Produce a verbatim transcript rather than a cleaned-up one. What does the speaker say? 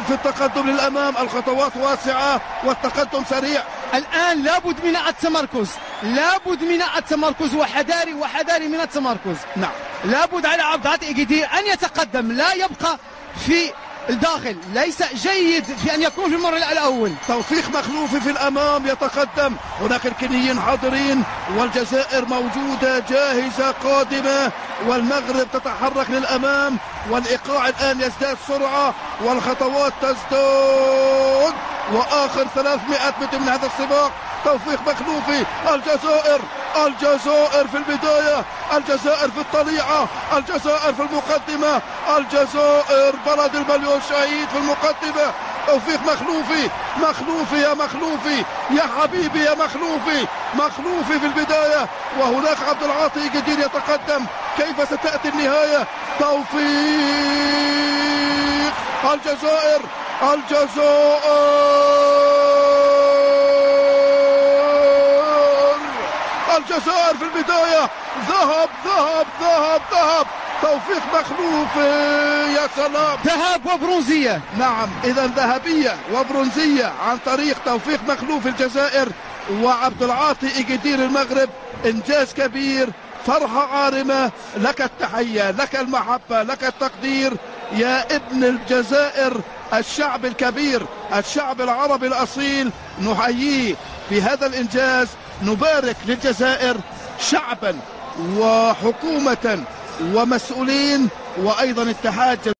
في التقدم للأمام، الخطوات واسعة والتقدم سريع. الآن لابد من التمركز، لابد من التمركز وحذاري وحذاري من التمركز. نعم، لابد على عبد العاطي إيجيدير أن يتقدم، لا يبقى في الداخل، ليس جيد في أن يكون في المر الأول. توفيق مخلوفي في الأمام يتقدم، هناك الكينيين حاضرين والجزائر موجودة جاهزة قادمة، والمغرب تتحرك للأمام، والإيقاع الآن يزداد سرعة والخطوات تزداد، وآخر ثلاثمائة متر من هذا السباق. توفيق مخلوفي، الجزائر الجزائر في البداية، الجزائر في الطليعة، الجزائر في المقدمة، الجزائر بلد المليون شهيد في المقدمة. توفيق مخلوفي، مخلوفي يا مخلوفي يا حبيبي يا مخلوفي، مخلوفي في البداية، وهناك عبد العاطي إيجيدير يتقدم. كيف ستأتي النهاية؟ توفيق، الجزائر الجزائر الجزائر في البداية، ذهب ذهب ذهب ذهب توفيق مخلوفي، يا سلام، ذهب وبرونزية. نعم، إذا ذهبية وبرونزية عن طريق توفيق مخلوفي الجزائر وعبد العاطي إيجيدير المغرب. إنجاز كبير، فرحة عارمة، لك التحية، لك المحبة، لك التقدير يا ابن الجزائر، الشعب الكبير، الشعب العربي الأصيل، نحييه بهذا الإنجاز. نبارك للجزائر شعبا وحكومة ومسؤولين وأيضا اتحاد